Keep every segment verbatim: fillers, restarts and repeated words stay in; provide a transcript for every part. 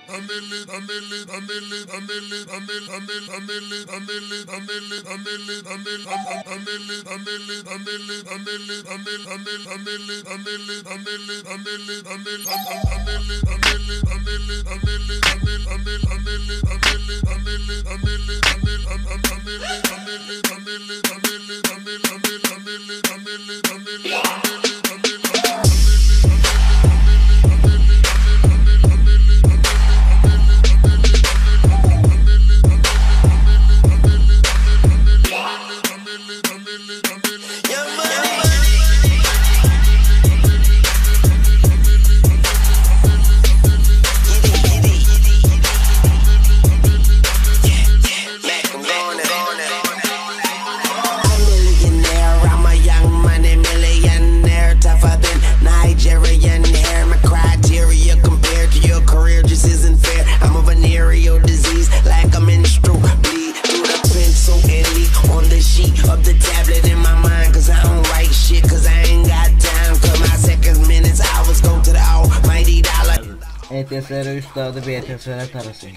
E T S R üstadı B T S R tarası.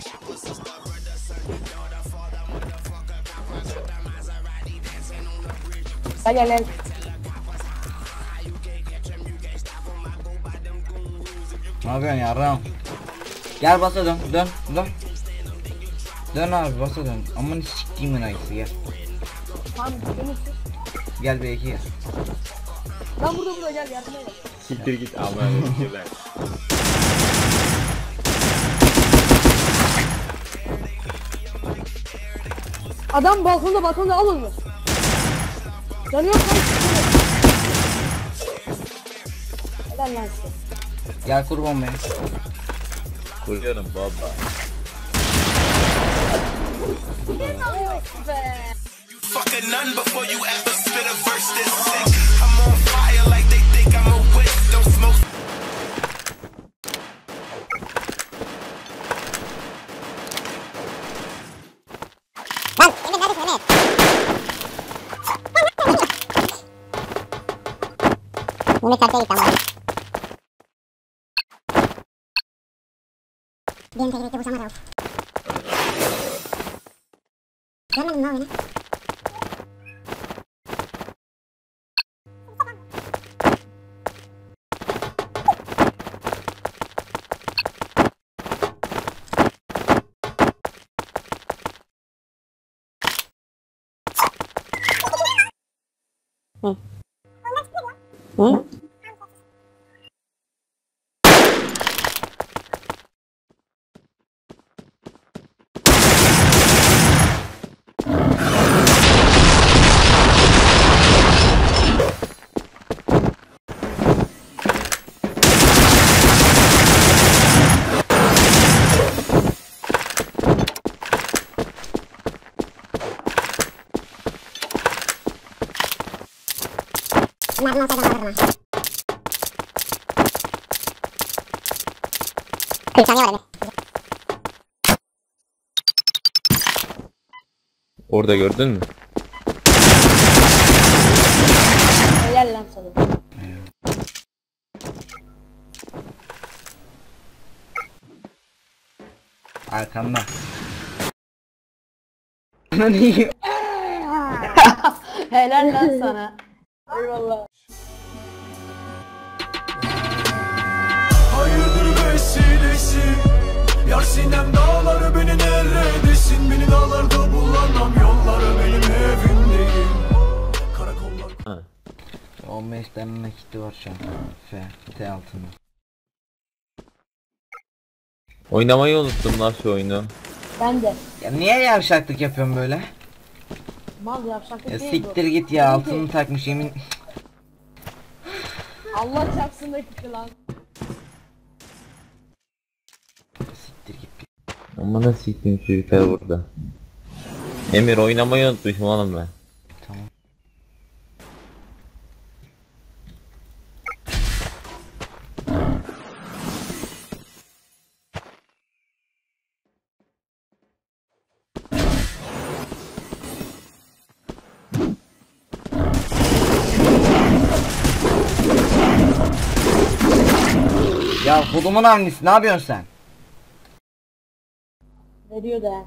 Gel gel gel. Ne yapıyorsun yarram? Gel basa dön dön dön. Dön abi basa dön. Aman siktiğimin ayısı gel. Tamam beni tut. Gel B iki gel. Lan burada burada gel yardıma gel. Siktir git Allah'ın izniyle. Adam balkonda balkonda al onu. Canı yok lan. Helal lan size. Gel kur bombayı. Kuruyorum baba. Fucking none before you ever spit a verse this sick. I'm on fire like they think I'm a witch. Don't smoke. Lan Emir neredesin Emir? Mehmet kartaya gitti ama. Benim teknikte bu sana Rauf. Görmedin mi o oyunu? Hı. Hı? Bunlardan olsaydım alırdım ha. kırk saniye var Emir. Orada gördün mü? Helal lan sana. Arkamda. Ne? Helal lan sana. Eyvallah. Hayırdır vesilesi. Yar sinem dağları beni neredesin? Beni dağlarda bulamam yolları benim evim değil. Karakollar. on beş tane nakiti var şu an. F, T altında. Oynamayı unuttum lan şu oyunu. Ben de. Ya niye yavşaklık yapıyorsun böyle? Mal yapacak Ya bir şey siktir bu. git ya, altını takmış yemin. Allah çarpsın da gitti lan. Siktir git. Ama da siktim çocuklar burada. Emir oynamayı unutmuşum oğlum ben. Tamam. Ya kolumun annesi, ne yapıyorsun sen? Veriyor da.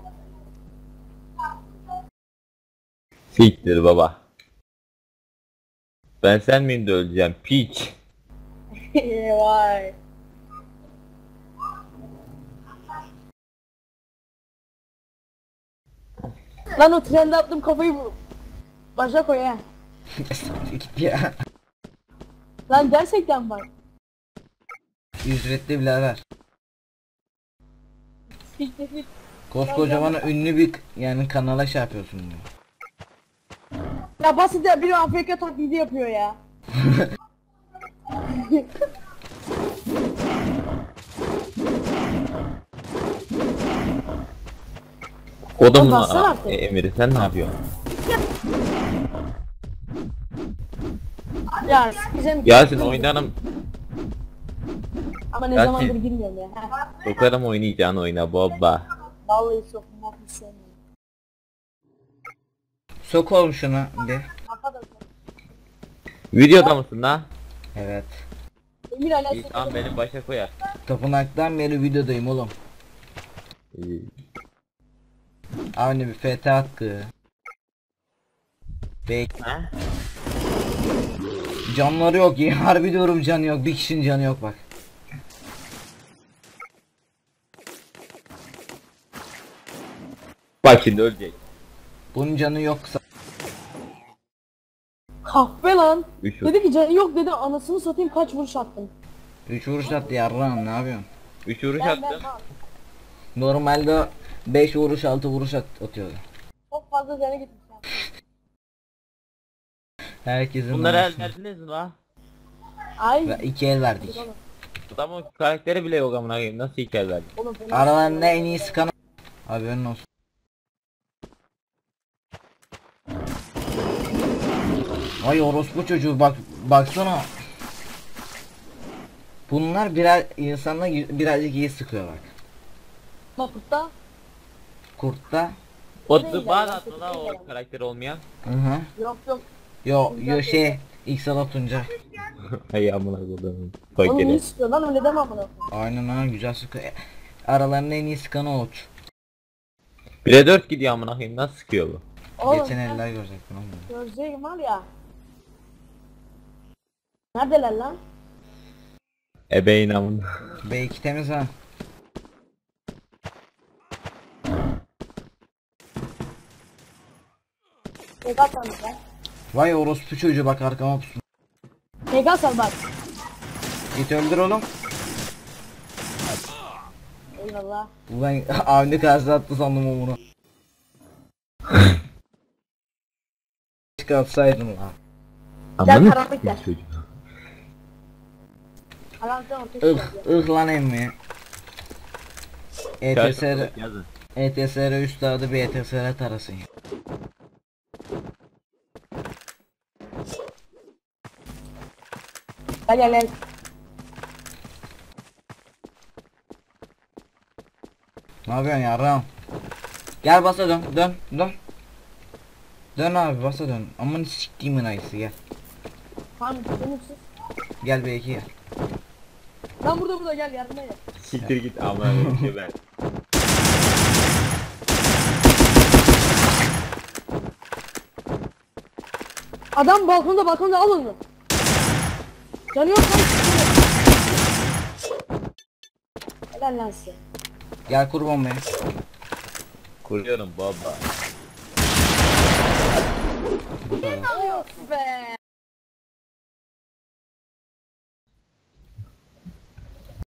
Siktir baba. Ben sen miyim de öleceğim piç. Vay. Lan o trende attım kafayı bu. Başa koy ha. Git ya. Lan gerçekten bak. Ücretli birader. Siktir git. Koskocaman ünlü bir yani kanala şey yapıyorsun diyor. Ya basit ya biri Afrika taklidi yapıyor ya. Kodumun Lan bassana a- artık. e, Emir'i sen ne yapıyorsun? Ya bizim Yasin oynarım. ama ne Yasin. zamandır girmiyorum ya. Ha. Sokarım oynayacağın oyna baba. Vallahi sokma bir şey mi? Sok oğlum şunu de. Arkadaşlar. Videoda mısın lan? Evet. Emir hala İyi tamam beni başa koyar. Tapınaktan beri videodayım oğlum. İyi. Aynı bir F T hakkı. Bek. Ha? Canları yok ya. Harbi diyorum canı yok. Bir kişinin canı yok bak. Bak şimdi ölecek. Bunun canı yoksa. kahve lan. Üç Dedi ki canı yok dedi anasını satayım kaç vuruş attım. üç vuruş attı yarrağım ne yapıyorsun? Üç vuruş Ben ben attım. ben- Normalde beş vuruş altı vuruş at atıyordu. çok fazla canı gitmiş ya. Herkesin Bunları el arasında. verdiniz mi la? Ay. Ve iki el verdik. Oğlum, Adamın karakteri bile yok amına koyayım. Nasıl iki el verdin? oğlum, fena- Aralarında en iyisi kan. Haberin olsun. Ay orospu çocuğu bak baksana. Bunlar birer insanla y- birazcık iyi sıkıyor bak. Bakıpta Kurtta. O Değil bana ya, attı la değil ya. o karakteri olmayan. Hı hı. yok yok. Yo yo şey X Tuncay. Hay amına koyayım. Oğlum iyi Fakiri. sıkıyor lan öyle deme amına. Aynen ha güzel sıkıyor. E, Aralarında en iyi sıkanı Oğuz. bire dört gidiyor amına koyayım. Nasıl sıkıyor bu? Oğlum Geçen sen eller görecektin oğlum. göreceğim var ya. Neredeler lan? Ebeğin amına. B iki temiz ha. Mega sal lan. Vay orospu çocuğu bak arkama pusun. Mega sal bak. Git öldür oğlum. Eyvallah. Ulan avni karşı attı sandım o bunu. Çıkartsaydın lan. Amına karanlık sikeyim gel. çocuğu. Karanlıktan ortaya çıkıyor. Ih ih lan emmi. E T S R Yazın, yazın. E T S R üstadı bir E T S R tarasın ya. Gel gel gel. Ne yapıyorsun yarram? Gel basa dön dön dön. Dön abi basa dön. Aman siktiğimin ayısı gel. Tamam dönüksüz. Gel B iki gel. Lan burada burada gel yardıma gel. Siktir git amına koyayım şey ben. Adam balkonda balkonda al onu. Canı yok lan. Helal lan size. Gel kur bombayı. Kuruyorum baba. Bu kadar. Of be.